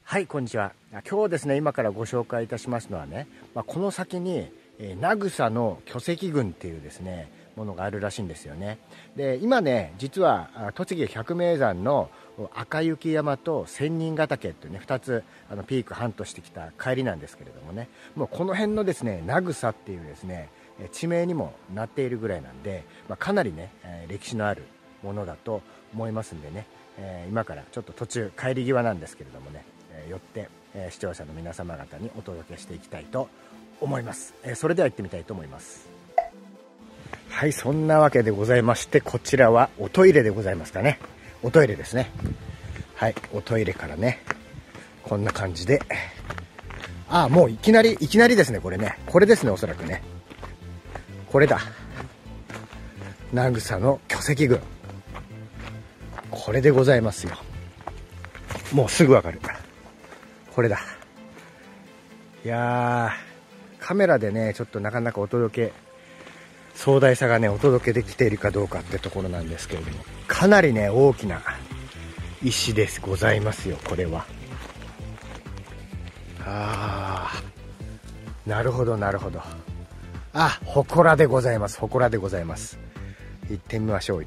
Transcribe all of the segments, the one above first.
はい、こんにちは。今日ですね、今からご紹介いたしますのはね、この先に名草の巨石群っていうですね、ものがあるらしいんですよね。で、今ね、実は栃木百名山の赤雪山と千人ヶ岳っていうね、2つピークハントしてきた帰りなんですけれどもね、もうこの辺のですね、名草っていうですね、地名にもなっているぐらいなんで、かなりね、歴史のあるものだと思いますんでね、今からちょっと途中帰り際なんですけれどもね、よって、視聴者の皆様方にお届けしていきたいと思います。それでは行ってみたいと思います。はい、そんなわけでございまして、こちらはおトイレでございますかね。おトイレですね。はい、おトイレからね、こんな感じで、もういきなりですね。これね、これですね、おそらくね、これだ。名草の巨石群、これでございますよ。もうすぐわかる、これだ。いやー、カメラでね、ちょっとなかなか壮大さがね、お届けできているかどうかってところなんですけれども、かなりね、大きな石ですございますよ、これは。なるほどなるほど。祠でございます。祠でございます。行ってみましょう。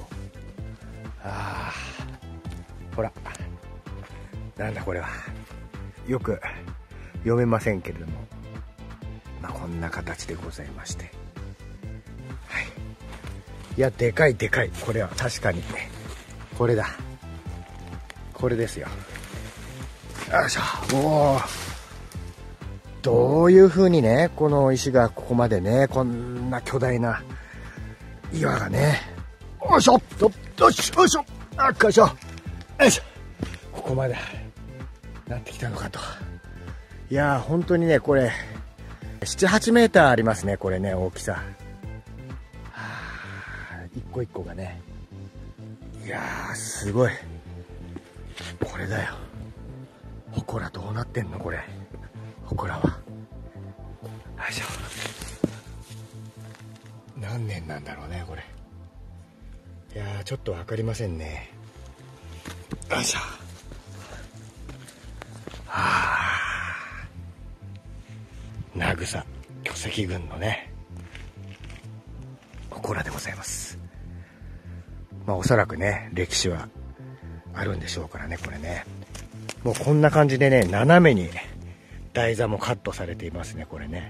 ほら、なんだこれは。よく読めませんけれども、こんな形でございまして、はい、いや、でかい。これは確かにこれだ。これですよ。よいしょ。おー、どういう風にね、この石がここまでね、こんな巨大な岩がね、よいしょ、よいしょ、よいしょ、ここまでなってきたのかと。いやー、本当にね、これ7、8メーターありますね、これね、大きさ。一個一個がね、いやー、すごい。これだよ。祠どうなってんのこれ。祠は。よいしょ。何年なんだろうね、これ。いやー、ちょっと分かりませんね。よいしょ。名草巨石群のね、祠でございます。おそらくね、歴史はあるんでしょうからね、これね。もうこんな感じでね、斜めに台座もカットされていますね、これね。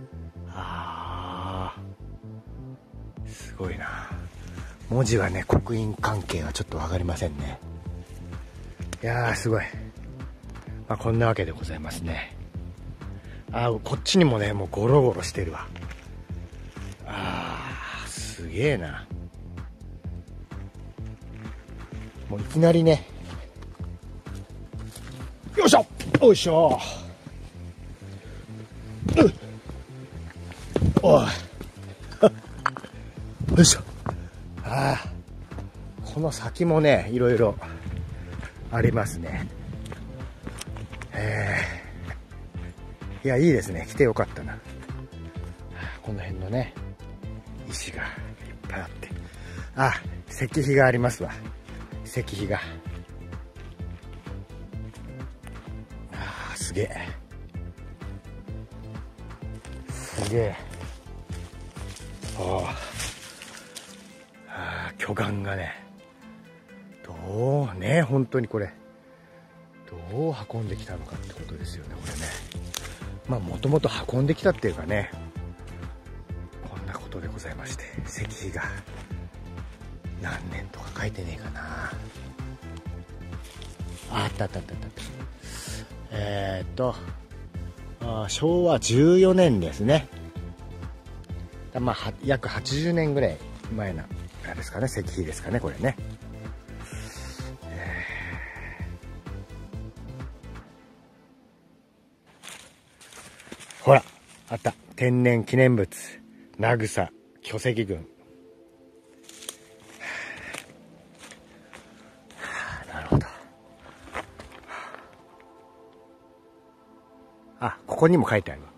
すごいな。文字はね、刻印関係はちょっと分かりませんね。いやー、すごい。こんなわけでございますね。こっちにもね、もうゴロゴロしてるわ。すげえな。もういきなりね、よいしょ、よいしょ、おいよいしょ。この先もね、いろいろありますね。いや、いいですね。来てよかったな。この辺のね、石がいっぱいあって。石碑がありますわ。石碑が。すげえ。すげえ。巨岩がね、どうね、本当にこれどう運んできたのかってことですよね、これね。もともと運んできたっていうかね、こんなことでございまして、石碑が何年とか書いてねえかな。あった。昭和14年ですね。約80年ぐらい前なあれですかね、石碑ですかね、これね。ほら、あった。天然記念物名草巨石群。なるほど。ここにも書いてある。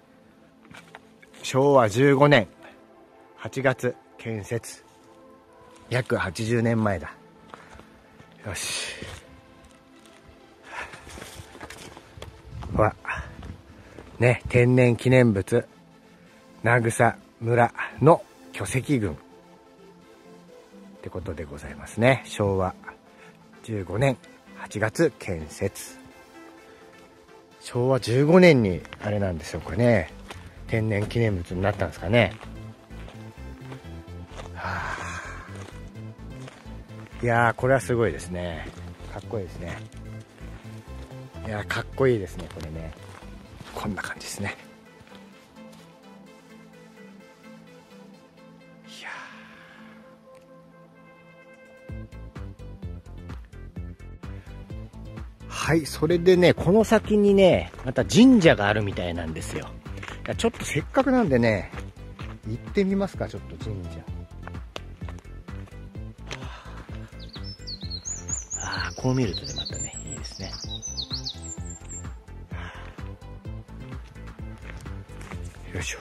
昭和15年8月建設。約80年前だ。よし。 ほらね、天然記念物名草村の巨石群ってことでございますね。昭和15年8月建設。昭和15年にあれなんでしょうかね、天然記念物になったんですかね。はあ、いやー、これはすごいですね。かっこいいですね。いやー、かっこいいですね、これね。こんな感じですね。いやー、はい、それでね、この先にね、また神社があるみたいなんですよ。いや、ちょっとせっかくなんでね、行ってみますか、ちょっと神社。ああ、こう見るとね、またね、いいですね。よいしょ。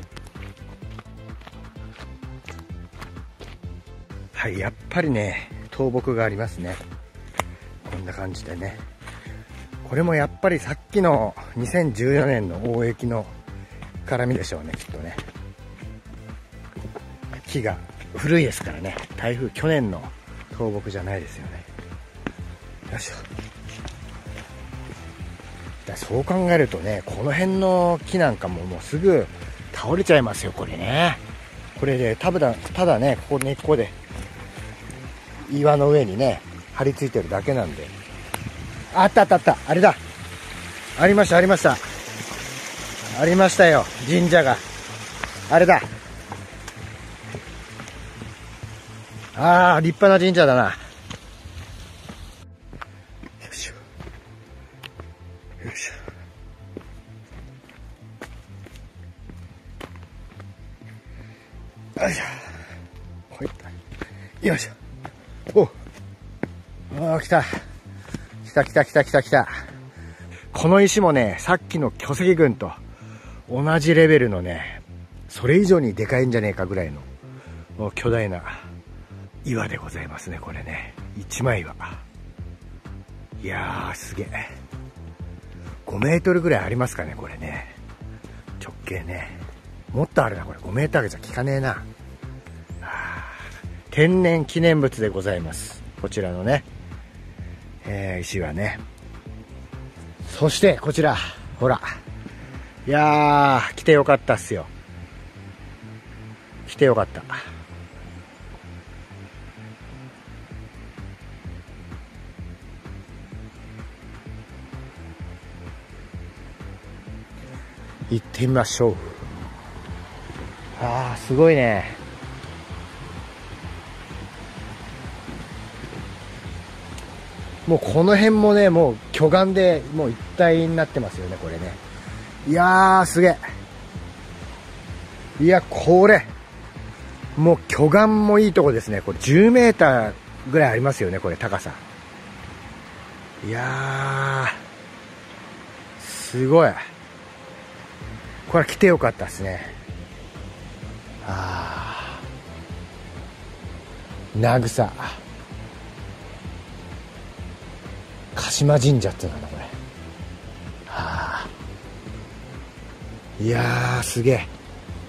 はい、やっぱりね、倒木がありますね。こんな感じでね。これもやっぱりさっきの2014年の大雪の絡みでしょうね、きっとね。木が古いですからね。台風、去年の倒木じゃないですよね。よいしょ。そう考えるとね、この辺の木なんかももうすぐ倒れちゃいますよ、これね。これでただね、ここ根っこで岩の上にね張り付いてるだけなんで。あったあったあった、あれだ、ありましたありました、ありましたよ、神社が。あれだ、あー、立派な神社だな。よいしょよいしょ。よいしょ、ほい、よいしょ。お、あー、来た来た来た来た来た来た。この石もね、さっきの巨石群と同じレベルのね、それ以上にでかいんじゃねえかぐらいのもう巨大な岩でございますね、これね。一枚岩。いやー、すげえ。5メートルぐらいありますかね、これね。直径ね。もっとあるな、これ。5メートルじゃ効かねえな。天然記念物でございます。こちらのね、石はね。そして、こちら。ほら。いやー、来てよかったっすよ。来てよかった。行ってみましょう。あー、すごいね。もうこの辺もね、もう巨岩でもう一体になってますよね、これね。いやー、すげえ。いや、これもう巨岩もいいとこですね。これ10メーターぐらいありますよね、これ高さ。いやー、すごい。これ来てよかったですね。あー、名草鹿島神社っていうのかな、これ。はあ、いやー、すげえ。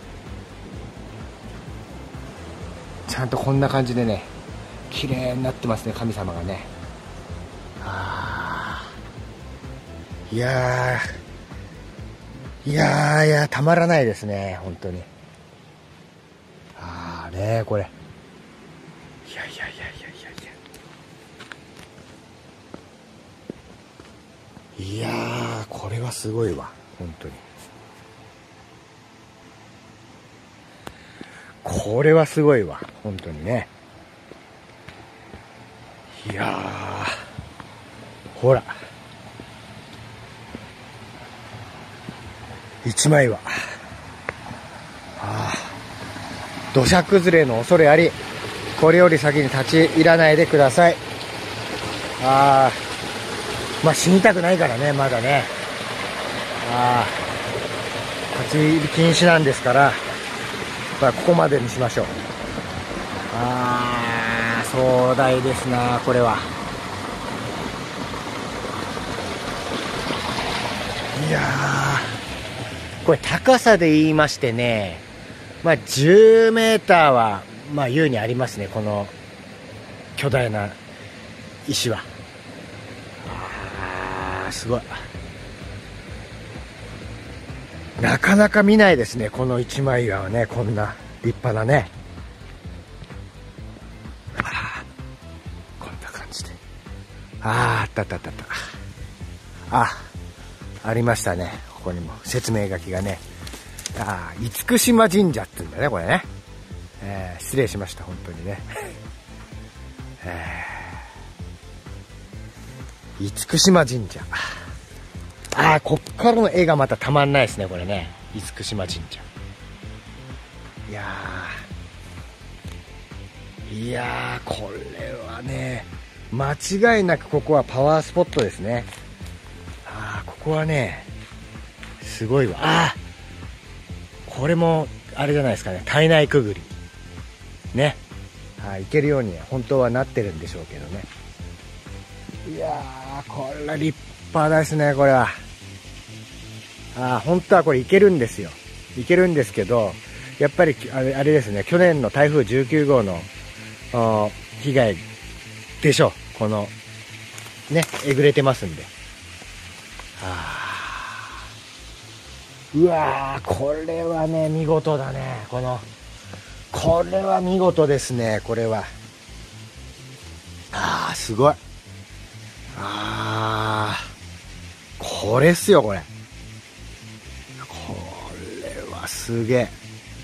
ちゃんとこんな感じでね、綺麗になってますね、神様がね。はあ、いやー、いやー、いや、たまらないですね、本当に。あーね、これ。いやいやいやいやいやいや。いやー、これはすごいわ、本当に。これはすごいわ、本当にね。いやー、ほら。一枚岩。土砂崩れの恐れあり、これより先に立ち入らないでください。まあ死にたくないからね、まだね。立ち入り禁止なんですから、ここまでにしましょう。壮大ですな、これは。 いやー、これ高さで言いましてね、まあ、10メーターはまあ優にありますね、この巨大な石は。すごい、なかなか見ないですね、この一枚岩はね、こんな立派なね。こんな感じで、あったあったあったあった、ありましたね。ここにも説明書きがね、厳島神社って言うんだね、これね。失礼しました、本当にね。厳島神社。こっからの絵がまたたまんないですね、これね。厳島神社。いやー、これはね、間違いなくここはパワースポットですね。ここはね、すごいわ。これもあれじゃないですかね、体内くぐりね。行けるように本当はなってるんでしょうけどね。いやー、これは立派ですね、これは。本当はこれ行けるんですよ。行けるんですけど、やっぱりあれですね、去年の台風19号の被害でしょう。このね、えぐれてますんで。うわー、これはね、見事だね。これは見事ですね、これは。すごい。これっすよ、これ。これはすげえ。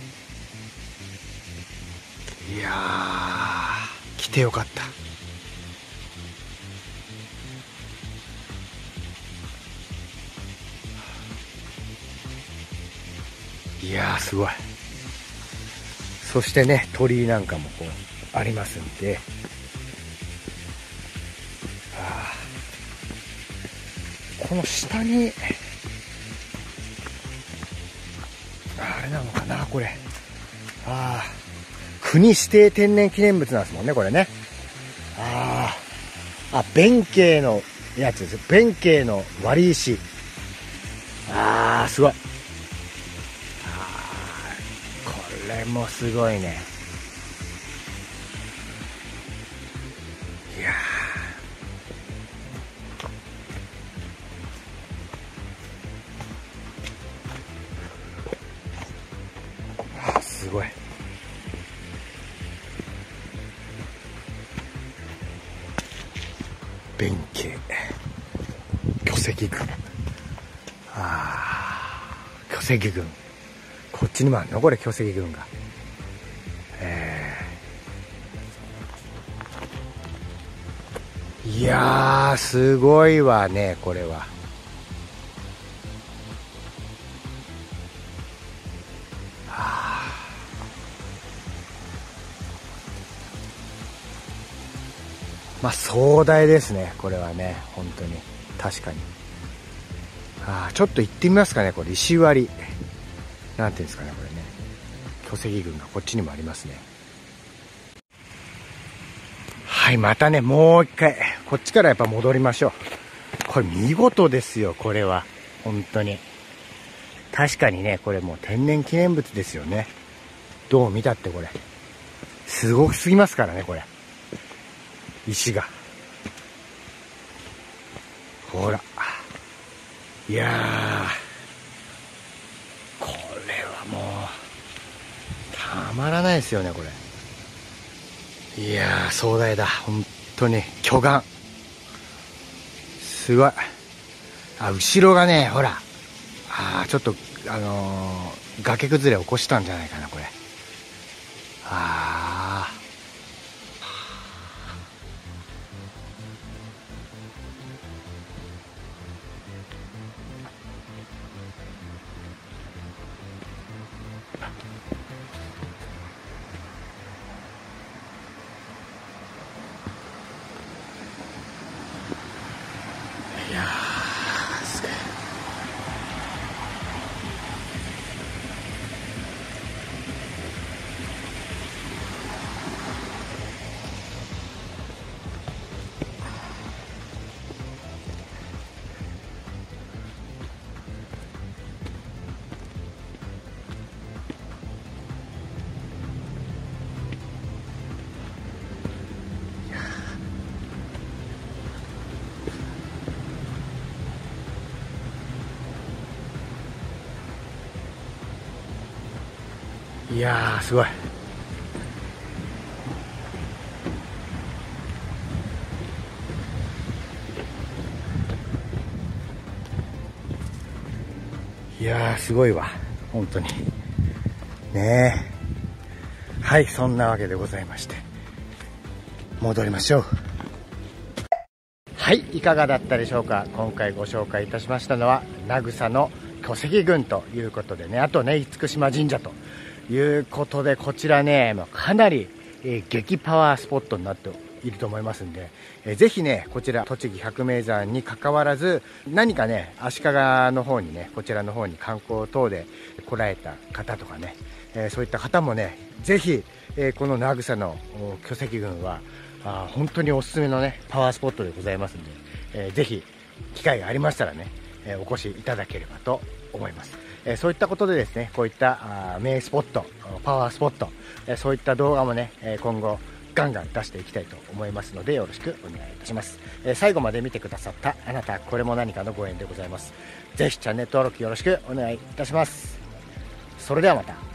いやー、来てよかった。いやー、すごい。そしてね、鳥居なんかもこうありますんで、この下にあれなのかな、これ。国指定天然記念物なんですもんね、これね。弁慶のやつです。弁慶の割り石。すごい。これもすごいね。いやー、すごい。弁慶巨石群。巨石群、こっちにもあるの、これ巨石群が。いやー、すごいわね、これは。まあ壮大ですね、これはね、本当に。確かに。ちょっと行ってみますかね、これ。石割りなんていうんですかね、これね。巨石群がこっちにもありますね。はい、またね、もう一回こっちからやっぱ戻りましょう。これ見事ですよ、これは。本当に。確かにね、これもう天然記念物ですよね。どう見たってこれ。すごすぎますからね、これ。石が。ほら。いやー、これはもう、たまらないですよね、これ。いやー、壮大だ。本当に、巨岩。すごい。後ろがね、ほら。ちょっと、崖崩れ起こしたんじゃないかな、これ。いやー、すげえ。 いやーすごい。いやーすごいわ本当にねえ。はい、そんなわけでございまして戻りましょう。はい、いかがだったでしょうか。今回ご紹介いたしましたのは名草の巨石群ということでね、あとね厳島神社ということで、こちらねかなり激パワースポットになっていると思いますんで、ぜひねこちら栃木百名山に関わらず、何かね足利の方にね、こちらの方に観光等で来られた方とかね、そういった方もねぜひ、この名草の巨石群は本当におすすめのねパワースポットでございますんで、ぜひ機会がありましたらね、お越しいただければと思います。そういったことでですね、こういった名スポット、パワースポット、そういった動画もね今後ガンガン出していきたいと思いますので、よろしくお願いいたします。最後まで見てくださったあなた、これも何かのご縁でございます。ぜひチャンネル登録よろしくお願いいたします。それではまた。